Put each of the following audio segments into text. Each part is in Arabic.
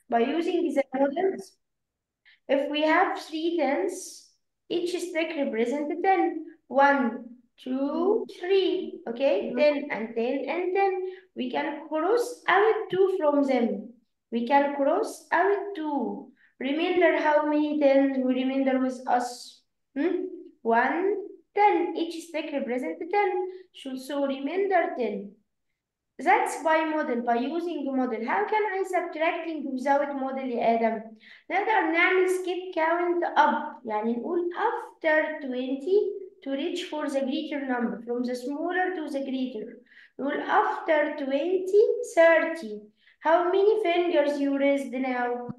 by using the models. If we have 3 tens, each stick represents 10. 1, 2, 3. Okay, 10 and 10 and 10. We can cross out 2 from them. We can cross out 2. Remember how many tens we remember with us? 1, 10. Each stick represents 10. So remember 10. That's by model, by using model. How can I subtracting without model يا آدم؟ نقدر نعمل skip count up، يعني نقول after 20 to reach for the greater number from the smaller to the greater. نقول after 20 30. How many fingers you raised now؟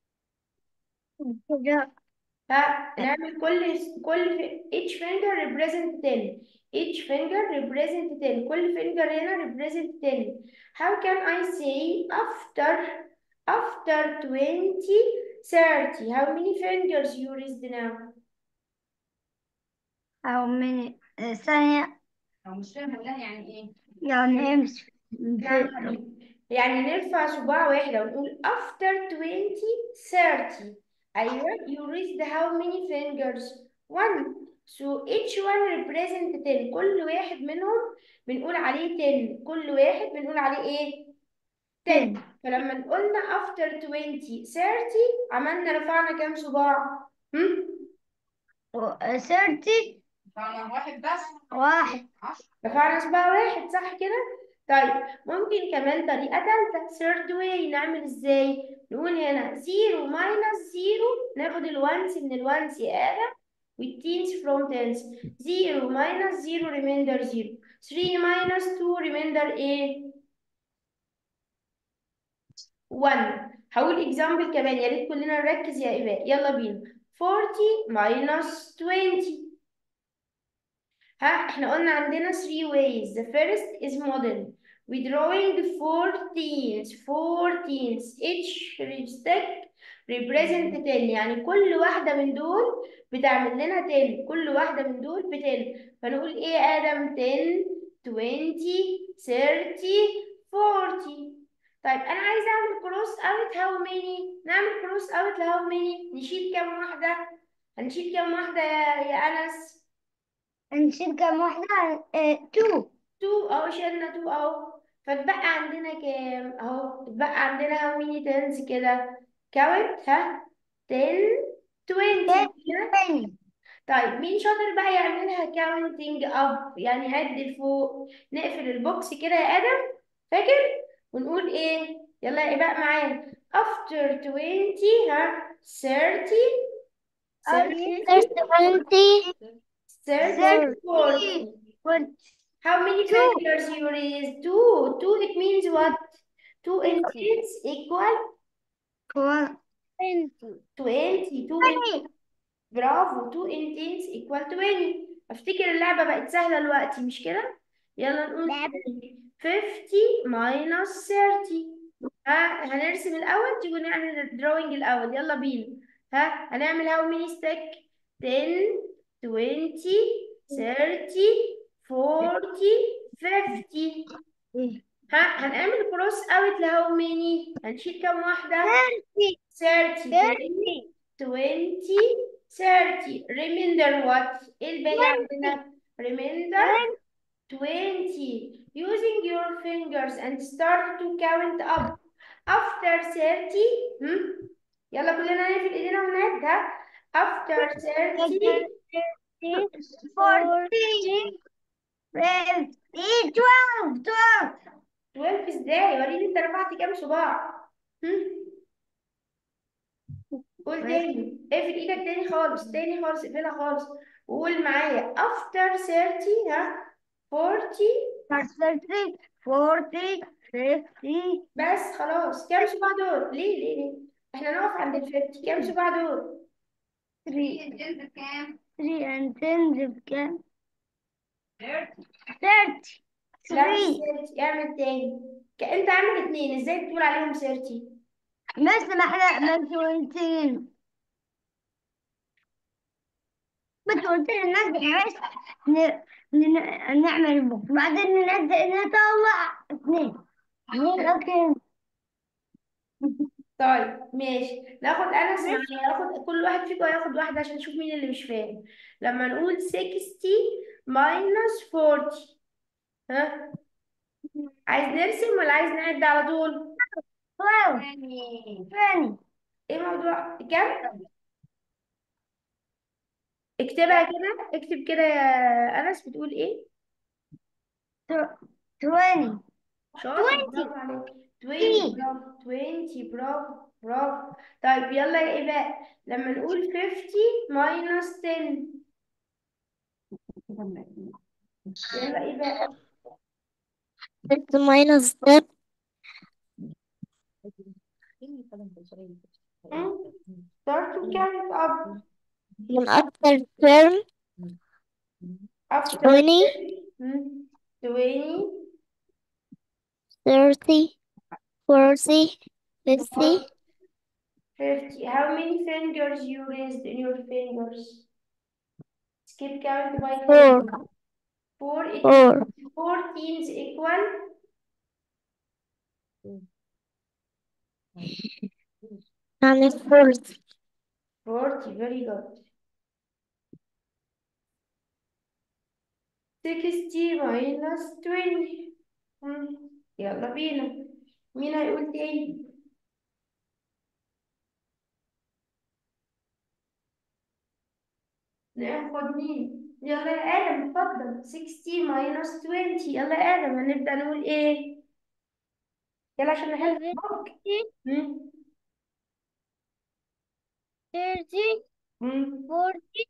نعمل each finger represent 10. Each finger represent 10. كل finger هنا represent 10. How can I say after 20 30? How many fingers you raised now؟ How many ثانية لو مش فاهم هقولها يعني ايه؟ يعني ايه مش نعم حبيبي، يعني نرفع صباع واحدة ونقول after 20 30. أيوة you raised how many fingers؟ 1. So each one represent 10. كل واحد منهم بنقول عليه 10. كل واحد بنقول عليه ايه؟ 10. فلما قلنا after 20 30 عملنا رفعنا كام صباع؟ 30 طبعا واحد بس. واحد. 10. رفعنا صباع واحد صح كده؟ طيب ممكن كمان طريقة تالتة third way. نعمل ازاي؟ نقول هنا 0 minus 0. ناخد الوانس من الوانس يا آدم والتينز from tens. 0 minus 0 remainder 0. 3 minus 2 remainder ايه؟ 1. هقول example كمان، يا ريت كلنا نركز يا إيمان. يلا بينا. 40 minus 20. احنا قلنا عندنا 3 ways. The first is model. We drawing 14 each stick represent 10. يعني كل واحدة من دول بتعمل لنا 10. كل واحدة من دول ب 10. فنقول ايه يا آدم؟ 10 20 30 40. طيب أنا عايزة أعمل كروس أوت how many؟ نعمل كروس أوت لهاو many؟ نشيل كام واحدة؟ هنشيل كام واحدة يا أنس؟ نشيل كام واحدة؟ 2. 2 اهو، شلنا 2 اهو. فاتبقى عندنا كام اهو؟ اتبقى عندنا how many tens كده؟ count 10 20 كده. طيب مين شاطر بقى يعملها counting up؟ يعني عد لفوق. نقفل البوكس كده يا ادم، فاكر؟ ونقول ايه؟ يلا يا بقى معانا after 20 30 30 30 40. How many fingers you raise? Two. Two, it means what? Two intense equal 20. Two in... برافو. Two intense equal 20. افتكر اللعبة بقت سهلة دلوقتي مش كده؟ يلا نقول تاني. 50 minus 30. هنرسم الأول. تيجوا نعمل الدروينج الأول. يلا بينا. هنعمل how many stick؟ 10 20 30 40 50. هنعمل كروس اوت لهاو ماني؟ هنشيل كام واحدة؟ 30 تاني 20 30. remainder what؟ ايه الباقي عندنا؟ remainder 20. using your fingers and start to count up after 30. يلا كلنا نقفل ايدينا ونعد. after 30 14 15 12 12 ازاي؟ وريني انت رفعت كام صباع. هم؟ قول تاني. اقفل ايدك تاني خالص، تاني خالص، اقفلها خالص. وقول معايا after 30 40. 30 40 50. بس خلاص. كام صباع دول؟ ليه؟ احنا نقف عند ال 50. كام صباع دول؟ 3 الجلد بكام؟ 3 and 10 بكام؟ 30. 30. لا مش 3. 30. اعمل تاني. انت عامل اتنين، ازاي بتقول عليهم 30؟ مثل ما احنا ما انتوا قلتين، ما انتوا قلتين الناس بس نعمل بوك بعدين ننزل نطلع 2. لكن طيب ماشي، ناخد أنس معايا، ياخد كل واحد فيكم هياخد واحدة عشان نشوف مين اللي مش فاهم. لما نقول 60 minus 40، ها، عايز نرسم ولا عايز نعد على طول؟ 12 20 ايه موضوع كام؟ اكتبها كده، اكتب كده يا أنس، بتقول ايه؟ 20 شاطر، برافو عليك. 20، برافو 20، برافو برافو. طيب يلا يا إيباء، لما نقول 50 minus 10، يلا إيباء. 6 minus that Start to count up من after term after 20 20 30 40 50 50. How many fingers you raised in your fingers? Skip count by 10. 4 4. It means 4 14 is equal يعني 40 40. Very good. 60 minus 20. يلا بينا، مين هيقول تاني؟ ناخد مين؟ يلا يا آدم اتفضل. 60 minus 20. يلا يا آدم هنبدأ نقول ايه؟ يلا عشان نحل في 70 البوك. مم. 30 مم. 40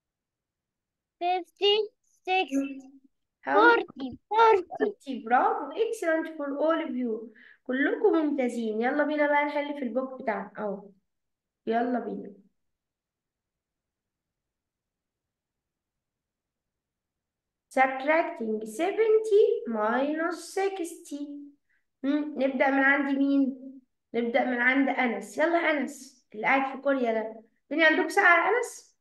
50 60 مم. How many 40 40 40. برافو، excellent for all of you. كلكم ممتازين. يلا بينا بقى نحل في البوك بتاعنا اهو. يلا بينا. subtracting 70 minus 60. نبدأ من عند مين؟ نبدأ من عند أنس. يلا يا أنس اللي قاعد في كوريا ده، الدنيا عندك ساعة يا أنس؟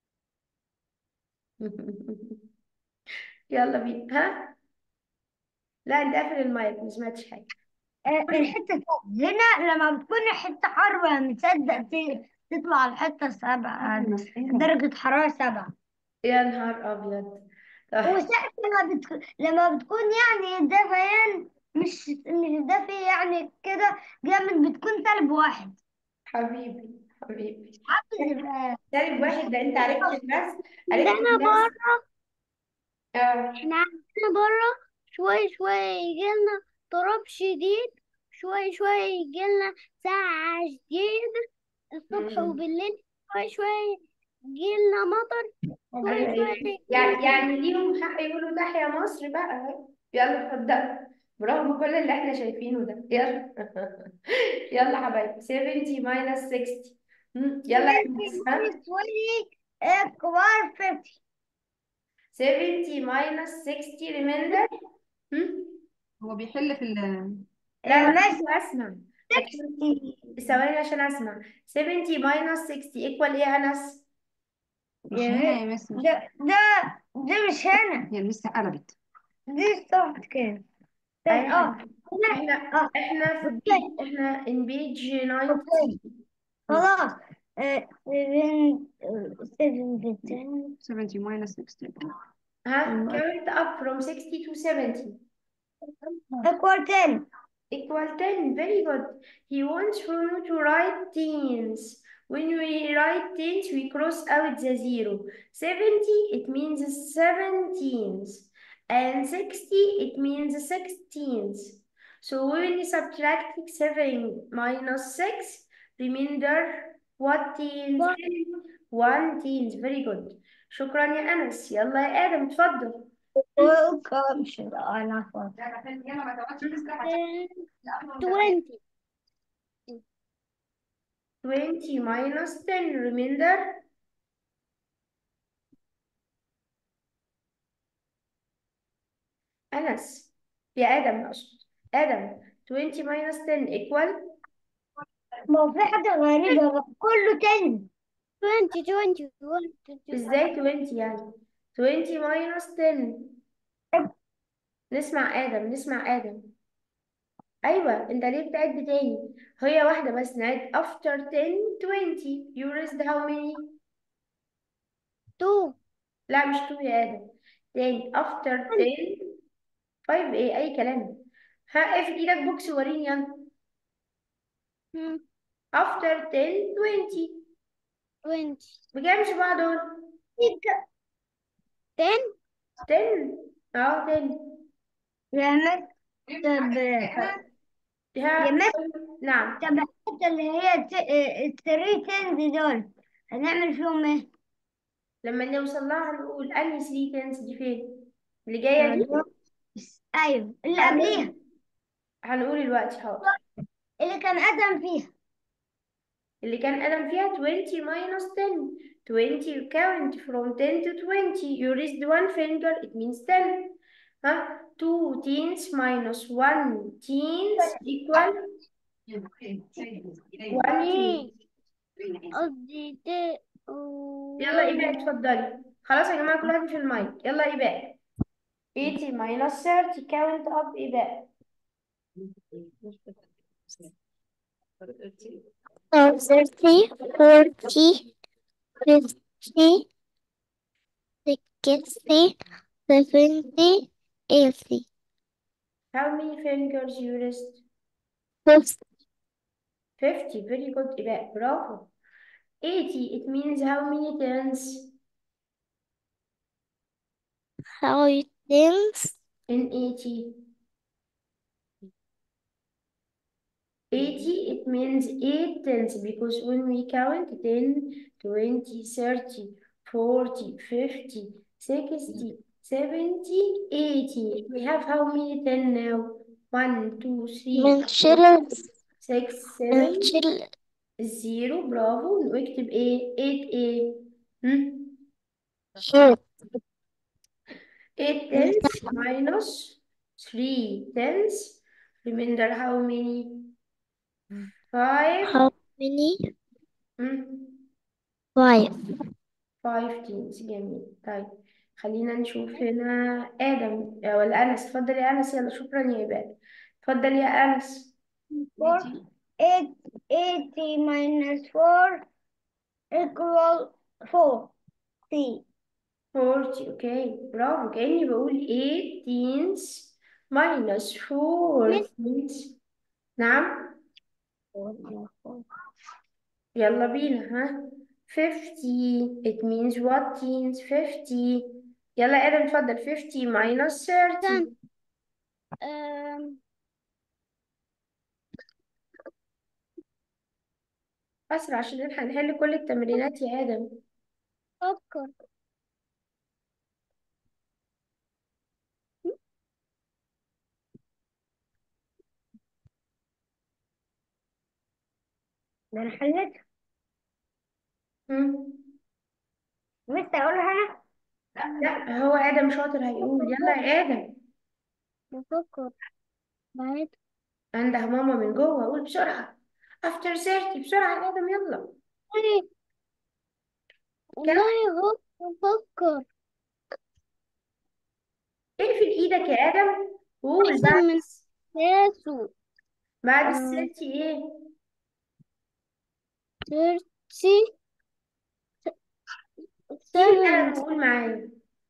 يلا بينا، ها؟ لا أنت قافل المايك، ما سمعتش حاجة. الحتة هنا لما بتكون حتة حرة متصدق تطلع الحتة 7 درجة حرارة 7. يا نهار أبيض. طيب وساعة لما بتكون يعني دافيان مش دافي يعني كده جامد بتكون -1. حبيبي حبيبي. عامل سالب واحد ده أنت عرفت الناس، عرفت عندنا الناس. برا آه. احنا عندنا برا شوي شوي يجيلنا تراب شديد، شوي شوي يجيلنا ساعة شديد الصبح مم. وبالليل، شوي شوي يجيلنا مطر، شوي أيوه شوي أيوه، يجيلنا يعني ليهم حق يقولوا تحيا مصر بقى. يلا اتفضل، برغم كل اللي احنا شايفينه ده. يلا يلا حبايبي. 70 minus 60. يلا يا 70 انس، ها. minus 20 equal 50. 70 minus 60 remainder. هو بيحل في لا لا، ماشي اسمع. لكن 60. ثواني عشان اسمع. 70 minus 60 equal ايه يا انس؟ مش هنا يا مس. ده مش هنا، هي لسه قلبت. دي صح كده. ايوه يا اه حبيبي. هنا. احنا اه احنا في اوكي بيج، احنا in page اوكي 90. خلاص. 7 70 minus 60. ها count up from 60 to 70 equal 10. equal 10. Very good. He wants from you to write teens. When we write teens, we cross out the zero. 70, it means 17s. And 60, it means 16s. So when you subtract 7 minus 6, remainder what teens? 1 teens. Very good. شكرا يا أنس. يلا يا آدم اتفضل. welcome should I not want. يلا ما تقعدش تسرح عشان 20 20 minus 10 remainder. أنس، يا آدم أقصد. آدم 20 minus 10 equal. ما هو في حاجة غريبة بقى. كله 10. 20 إزاي 20 يعني؟ 20 minus 10. نسمع آدم، نسمع آدم. ايوه، انت ليه بتعد تاني؟ هي واحده بس، نعد after 10 20. you raised how many؟ 2. لا مش 2 يا ادم. تاني after 10. 5 ايه اي كلام. ها ايه في ايدك بوكس وريني يلا. after 10 20. 20. بكام صباع دول؟ 10. 10. اه 10. يا مس طب ها يا مس نعم. طب الحتة اللي هي التري تنز دول هنعمل فيهم ايه؟ لما نوصل لها هنقول انهي 3 تنس دي فين؟ اللي جايه دي. ايوه اللي قبليها، هنقول هنقول دلوقتي حاضر. اللي كان ادم فيها. اللي كان ادم فيها 20 minus 10. 20 you count from 10 to 20. You raised one finger, it means 10. ها 2 teens minus 1 teens equal 1 teen. قصدي يلا ايباء اتفضلي. خلاص يا جماعة كل واحد في المايك. يلا ايباء. 80 minus 30 count up ايباء. 30, 40, 50, 60, 70, 80. How many fingers you raised? 50. Very good ايباء برافو. 80 it means how many tens How it thinks. in 80? 80 it means 8 tenths because when we count 10, 20, 30, 40, 50, 60, 70, 80. We have how many 10 now? 1, 2, 3, من شيل 6, من 7, شيل 0. برافو. واكتب ايه؟ 8 ايه؟ 8 tenths minus 3 tenths. Remember how many? 5. how many? 5. 5 teams. جميل. طيب خلينا نشوف هنا آدم ولا أنس. اتفضل يا أنس. يلا شكرا يا إباء. اتفضل يا أنس. 80 minus 4 equal 4. C. 40. اوكي برافو. كأني بقول 8 teens minus 4 Miss teens. نعم. يلا بينا. ها 50 it means what teens 50. يلا يا آدم اتفضل. 50 minus 30. um, أسرع عشان نلحق نحل كل التمرينات يا آدم. فكر. ده انا حليت. مم. بس اقولها انا. لا هو آدم شاطر هيقول. يلا يا آدم. بفكر بعد. عنده ماما من جوه. قول بسرعة. after 30 بسرعة يا آدم يلا. كم؟ والله هو بفكر اقفل ايدك يا آدم. قول أحسن بعد من ساسو. بعد السيرتي ايه؟ 30 سيب القلم 70. وقول معايا.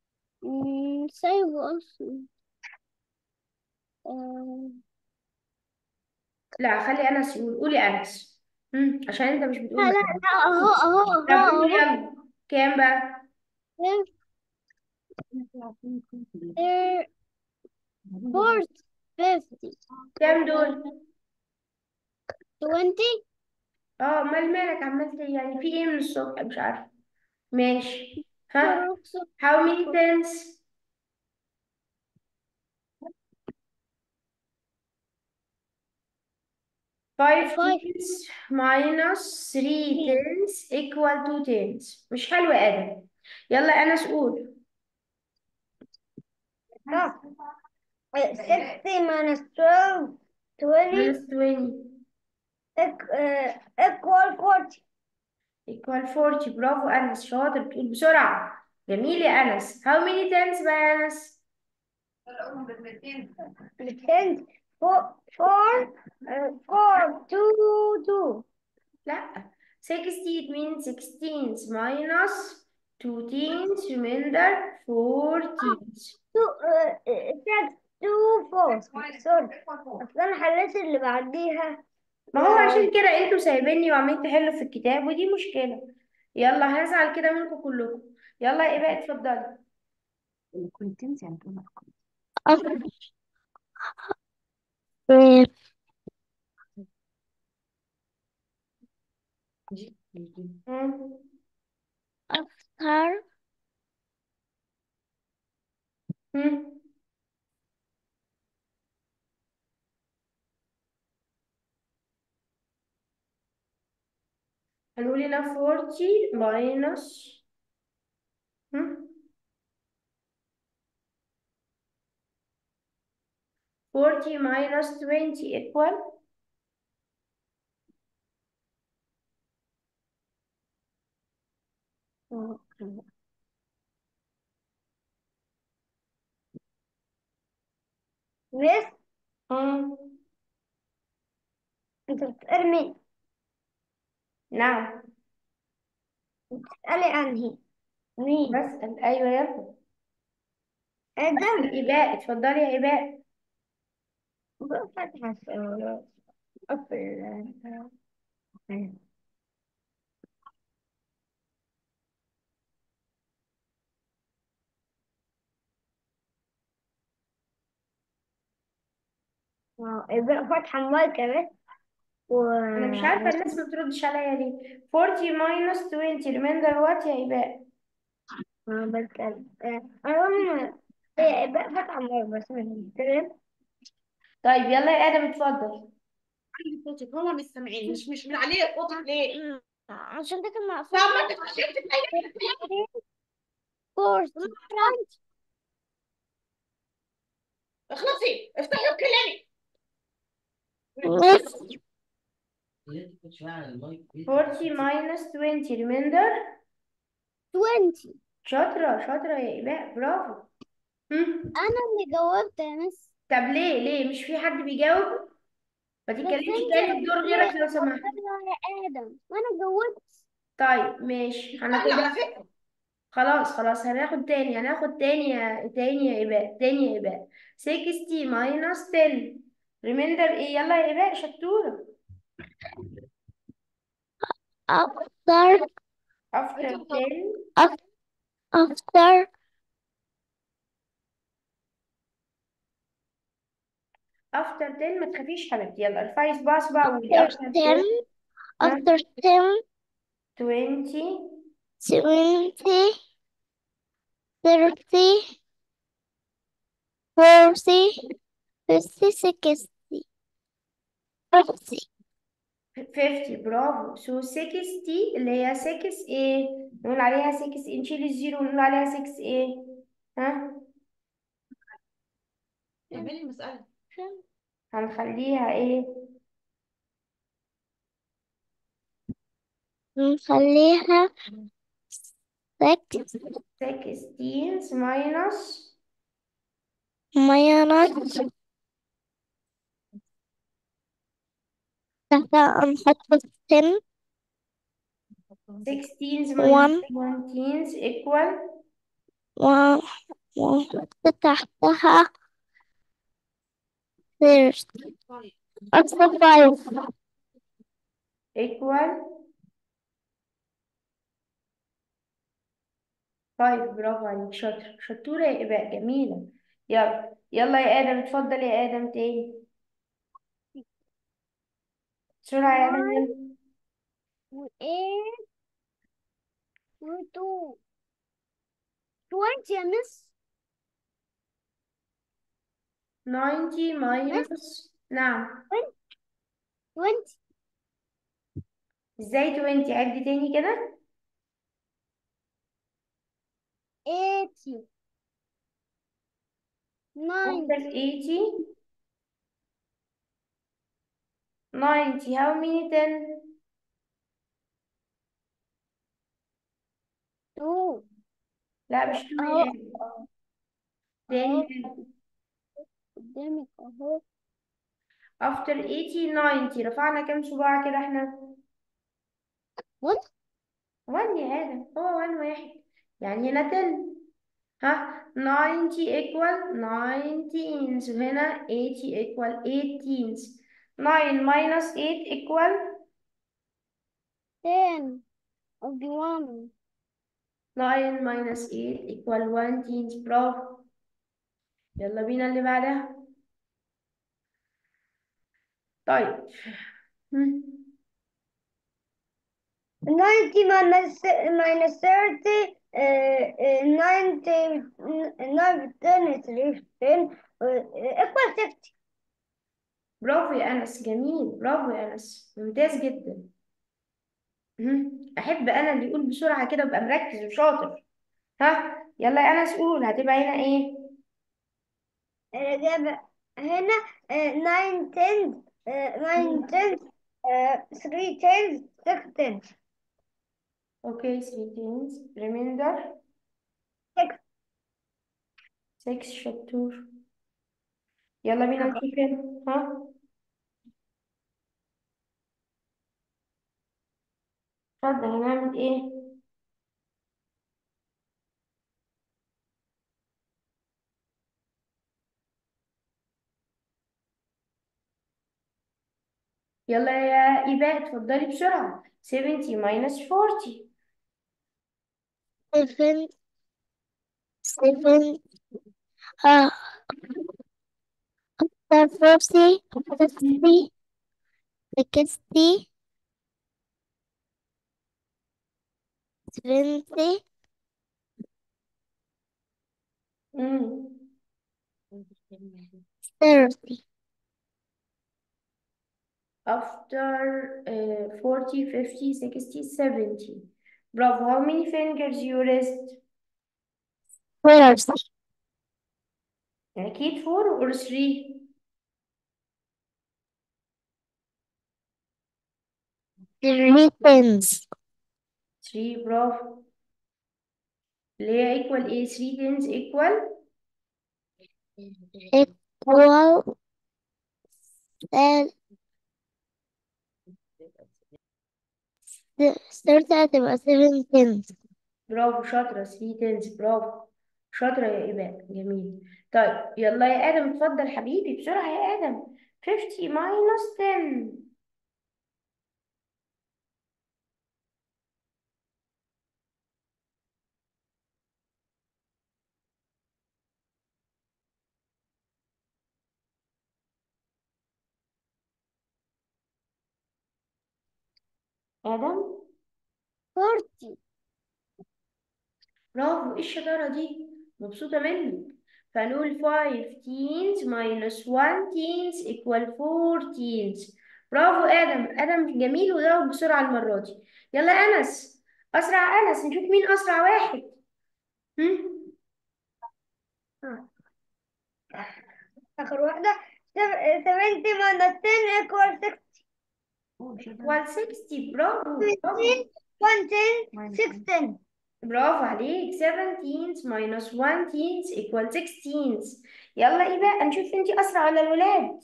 سايبه أصلا. آه، لا خلي أنس يقول. قولي أنس. عشان انت مش لا بتقول لا معايا. لا، أهو طب قول أهو. يلا. كام بقى؟ 40 50 كام دول؟ 20. اه مالك عملت إيه؟ يعني في ايه من الصبح مش عارفة. ماشي. ها how many tens؟ 5 5. tens minus 3 tens equal 2 tens. مش حلو يا آدم. يلا أنس قول. 60 minus 12 minus 20 20 equal 40. equal 40. برافو أنس شاطر. بتقول بسرعة. جميل يا أنس. how many tens بقى يا أنس؟ التنس 4 2 2. لا 60 it means 16 minus 2 teens remainder 4 teens. 6 2 4. سوري، اصل انا حليت اللي بعديها. ما هو عشان كده انتوا سايبيني وعمالين تحلوا في الكتاب ودي مشكلة. يلا هزعل كده منكم كلكم. يلا يا إيباء اتفضلي. كنت تنسي يعني تقول أرقام. مم. after مم. قالوا لنا 40 minus 40 minus 20 equal بس مم. انت بتسألني، نعم بتسألي انهي مين؟ بسأل. أيوة يلا ادم. إيباء اتفضلي يا إيباء. فاتحة السؤال. أقفل. يبقى فاتحة المايك يا بس أنا مش عارفة الناس ما بتردش عليا ليه. 40 minus 20 remainder what يا إيباء؟ بتكلم. المهم هي يبقى فاتحة المايك بس مش بتتكلم. طيب يلا يا آدم اتفضل. عندي صوتك هو مش سامعين، مش من عليه الصوت ليه؟ عشان ده كان لا مقفول. ما تخشي تتكلمي. 40 اخلصي افتحي وكلمي. 40 minus 20 remainder 20. شاطرة شاطرة يا إيباء برافو. انا اللي جاوبت يا مس. طب ليه مش في حد بيجاوب؟ ما بس تتكلمش انت تاني في قلت دور لي غيرك لو سمحت. اختارها يا ادم وانا جاوبت. طيب ماشي انا على هناخدها. فكره خلاص هناخد تاني يا إيباء تاني يا إيباء. 60 minus 10 remainder ايه؟ يلا يا إيباء شطورة. after after 10 after after 10 ما تخافيش حبيبتي. يلا ارفعي صباع وقولي after after 10 10. ها after 10 20 20 30 40 50 60 50. 50 برافو. so 60 اللي هي 6 ايه؟ نقول عليها 6 نشيل الزيرو ونقول عليها 6 ايه؟ ها اعملي المساله. هنخليها ايه؟ نخليها 6 16 minus minus تحتها نحط 10 16 minus 1 17 equal 1 تحتها 30 طيب أكثر 5 equal 5 برافو عليك شطورة يا إباء جميلة. يلا يا آدم اتفضل يا آدم تاني بسرعة يا آدم 9 يلا. و 8 و 2 20 يا مس. 90 minus نعم 20 ازاي 20 عد تاني كده 80 after 90 80 90 how many 10 2 لا مش 2 اهو يا آدم اهو تاني قدامك اهو after 80 90 رفعنا كام صباع كده احنا؟ 1. 1 يا آدم، هو 1 واحد، يعني هنا 10. ها 90 equal 9 teens، وهنا 80 equal 8 teens. 9 minus 8 equal 10 of the 1. 9 minus 8 equal 1 teens. برافو. يلا بينا اللي بعدها. طيب. هم. 90 minus 30 90 9 10 3 10 equal 60. برافو يا أنس، جميل، برافو يا أنس، ممتاز جدا. أحب أنا اللي يقول بسرعة كده ويبقى مركز وشاطر. ها يلا يا أنس قول، هتبقى هنا إيه؟ الإجابة هنا 9 10 9 10 3 10 6 10. أوكي 3 teens remainder 6. 6. شطور. يلا بينا نشوف هنا. ها اتفضل، هنعمل إيه؟ يلا يا إيباء اتفضلي بسرعة. 70 minus 40. 7 7 after 40 50 60 20 مم. 30. After 40 50 60 70. برافو. How many fingers you raised؟ 12. أكيد 4 or 3. 3 tens 3 برافو. اللي هي equal ايه؟ 3 tens equal equal 30 هتبقى 7 tens. برافو شاطرة. 3 tens برافو. شاطرة يا إيباء، جميل. طيب يلا يا آدم اتفضل حبيبي بسرعة يا آدم. 50 minus 10. آدم 40. برافو، ايه الشطارة دي؟ مبسوطة منك. فنقول 5 teens minus 1 teens equal 4 teens. برافو آدم، آدم جميل وجاوب بسرعة المرة دي. يلا أنس، أسرع أنس، نشوف مين أسرع واحد. هم؟ آخر واحدة 70 minus 10 equal 60. equal 60. برافو برافو. 17 110 610. برافو عليك. 7 teens minus 1 teens equal 6 teens. يلا إيه بقى، نشوف انتي أسرع ولا الولاد.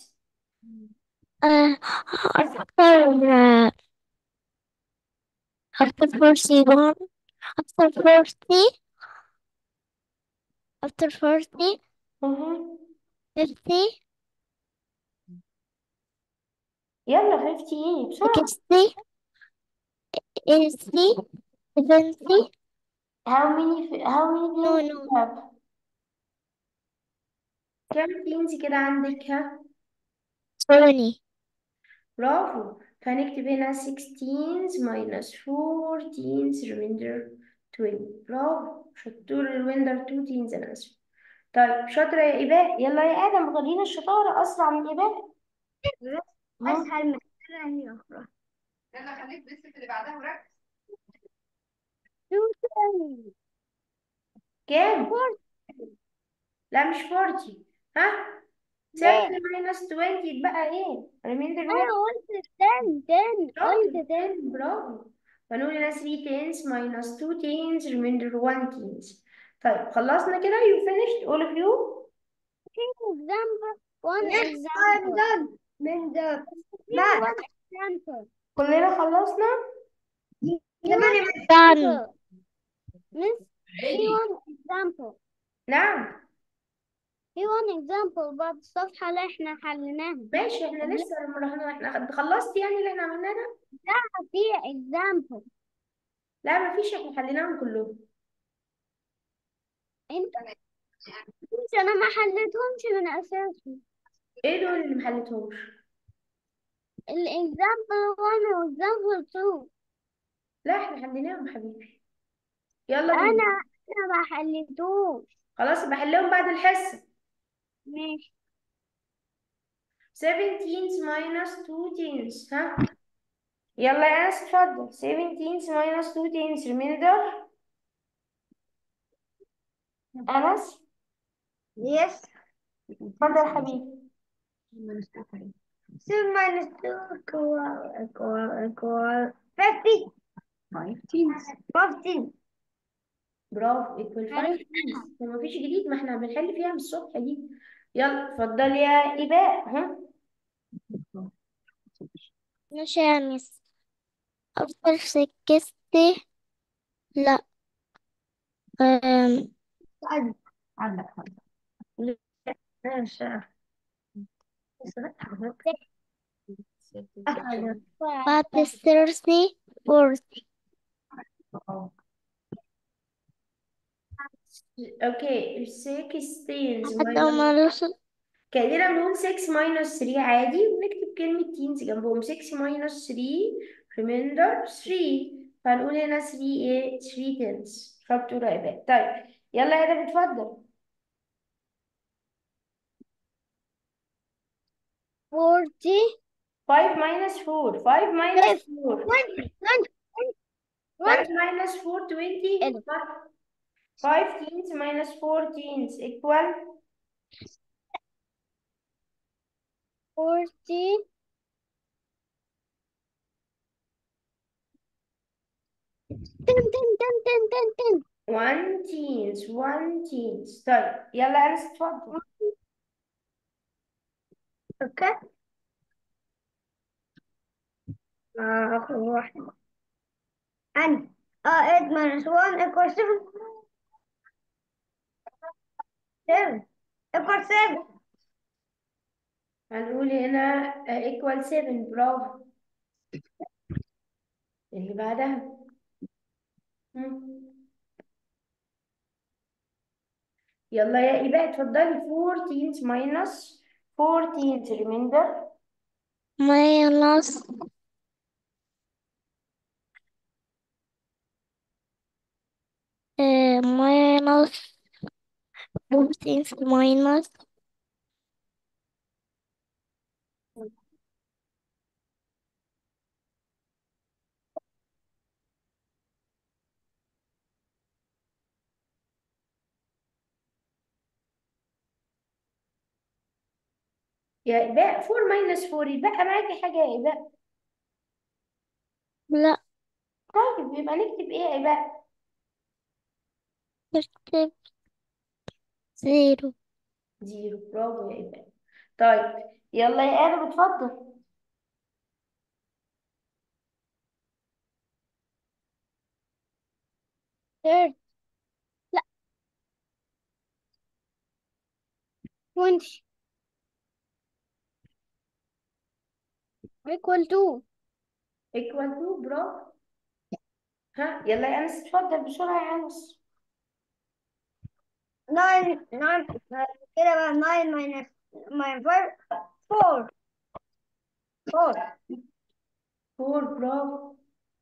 after 41 after 40 after 40 مهم. 50 يلا 50 بسرعة. 60 80 70. how many no teens no you have؟ كام teens كده عندك؟ ها 20. برافو. فهنكتب هنا 16 minus 14 remainder 20. برافو شطور. الويندر 2 teens أنا آسفة. طيب شاطرة يا إيباء. يلا يا آدم ورينا الشطارة أسرع من إيباء. ها أسهل من كده هي أخرى. يلا خليك بس في اللي بعدها وركز. 20. كام؟ لا مش 40. ها 30 ليه؟ minus 20 يبقى إيه؟ remainder أنا 1. قلت 10 10 شاطر قلت 10. 10. برافو. فنقول هنا 3 teens minus 2 teens remainder 1 teens. طيب خلصنا كده. you finished all of you. example one Yes, I'm example done. من ده في ما one example. كلنا خلصنا. في one done. example. Miss, في one example. نعم. في one example بعد الصفحة اللي احنا حليناها. ماشي، احنا لسه لما رحنا، احنا خلصت يعني اللي احنا عملناه ده. لا، في example. لا مفيش، احنا حليناهم كلهم. انت انا ما حليتهمش من اساسه. ايه دول اللي محلتهمش؟ example 1 و example 2. لا احنا حليناهم يا حبيبي. يلا انا بينا. انا ما حليتوش. خلاص بحلهم بعد الحصة. ماشي. 17 minus 2 teens. ها يلا يا انس اتفضل. 17 minus 2 teens remainder. انس Yes. اتفضل يا حبيبي. 7 minus 2 equal 50. 15. برافو equal 5 عرفت. teens. مفيش جديد، ما احنا بنحل فيها من الصبح دي. يلا اتفضل يا إيباء. ها ماشي يا مس. أفضل سكستي. لا. أم... عندك ماشي. بعد الثلاثي فورتي. اوكي 16 حتى ما minus. نوصل. كأننا بنقول 6 minus 3 عادي، ونكتب كلمة teens جنبهم. 6 minus 3 remainder 3. فهنقول هنا 3 ايه 3 tens. شطورة يا إيباء. طيب يلا يا إيباء اتفضل. 40. 5 minus 4. 5 minus 4. 20. 5 minus 4 ايه 20. ده؟ 5 teens minus 4 teens equal 40. 10 10 10 10 1 teens. 1 teens. طيب يلا يا أنس اتفضل. اوكي. اخر واحد. and 8 minus 1 equals 7. 7 equals 7. هنقول هنا equal 7. برافو. اللي بعدها. مم. يلا يا إيباء اتفضلي. 14 minus 14 remainder. minus minus 14 minus يا إيباء 4 minus 4 يبقى معاكي حاجة يا إيباء؟ لا. طيب يبقى نكتب إيه يا إيباء؟ اكتب 0. 0. برافو يا إيباء. طيب يلا يا آدم اتفضل. 30. لا. 20 equal to. equal to. برافو. ها يلا يا أنس اتفضل بسرعة يا أنس. 9 9 كده بقى 9 minus 5 4. 4. 4. برافو.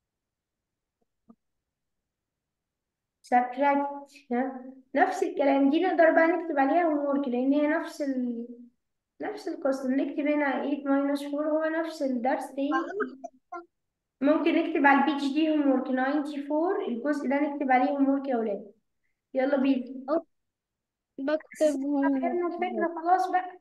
subtract. ها نفس الكلام دي نقدر بقى نكتب عليها homework، لأن هي نفس القسم. نكتب هنا 8 minus 4 هو نفس الدرس تاني. ممكن نكتب على البيج دي homework 94. الجزء ده نكتب عليه homework يا ولاد. يلا بينا. بكتبهم. فهمنا الفكرة خلاص بقى.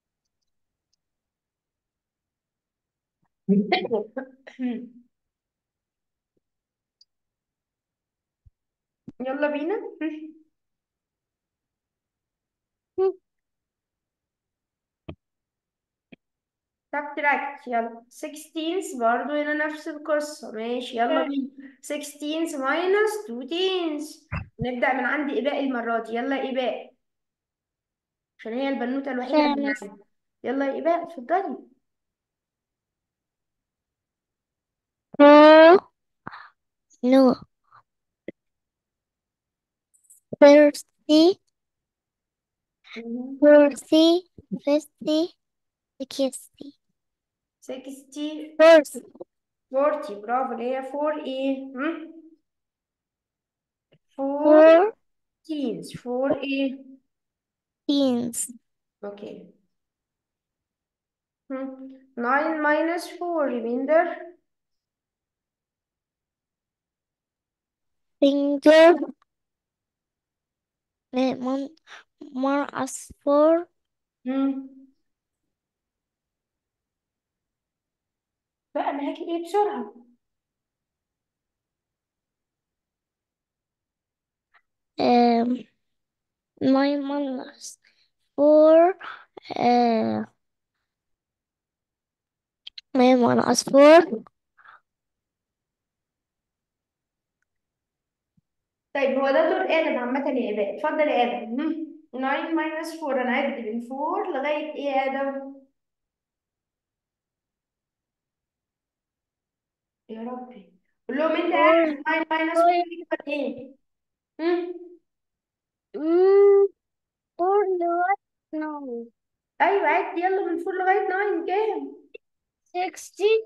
يلا بينا. subtract. يلا 16 برضو هنا نفس القصة. ماشي يلا بينا. 16 minus 2 teens. نبدأ من عند إباء المرة دي. يلا إباء، عشان هي البنوتة الوحيدة اللي خامس. معانا. يلا يا إباء اتفضلي. four no 30 40 50 60 60 40 40 برافو، اللي هي 4 ايه؟ 4 4 teens. 4 ايه؟ teens اوكي. 9 minus 4 remainder. finger lemon more as 4 مم. بقى معاكي ايه بسرعة؟ 9 minus 4 9 minus 4 طيب هو ده دور آدم عامة يا آباء. اتفضل يا آدم. 9 minus 4 أنا عد من 4 لغاية إيه يا آدم؟ يا ربي قول لهم أنت يا 4 آدم 9 minus 4 يكبر إيه؟ هم؟ 4 لغاية 9 أيوة عد يلا من 4 لغاية 9 كام؟ 60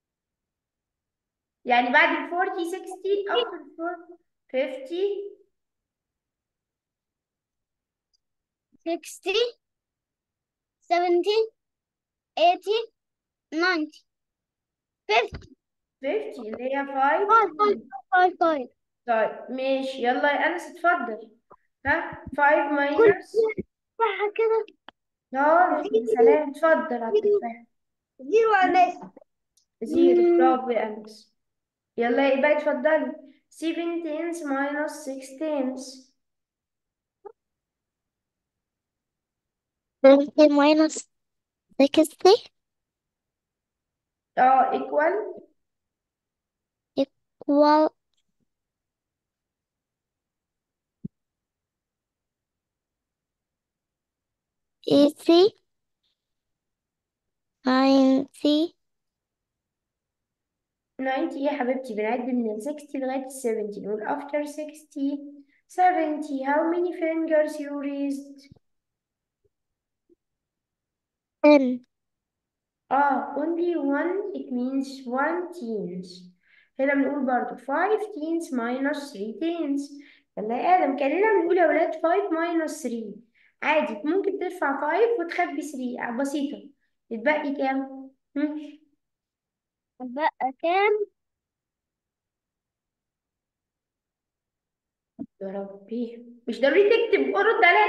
يعني بعد ال 40 60 after 4 50 60 70 80 90 50 50 اللي هي 5 5. 5 5 طيب ماشي يلا يا أنس اتفضل. ها 5 كل minus. صح كده يا سلام اتفضل على التفاح. 0 ونص. 0 برافو يا أنس. يلا يبقى اتفضلي. 7 tens minus 6 tens. 70 minus 60 equal. equal 80 90 90 يا حبيبتي بنعد من ال 60 لغاية ال 70. نقول after 60 70. How many fingers you raised؟ 10 only one. It means 1 teens. هنا بنقول برضو 5 teens minus 3 teens. يلا يا آدم كأننا بنقول يا ولاد 5 minus 3. عادي ممكن ترفع 5 وتخبي 3 بسيطة. يتبقي كام؟ بقى كام يا ربي مش ضروري تكتب، ارد عليا.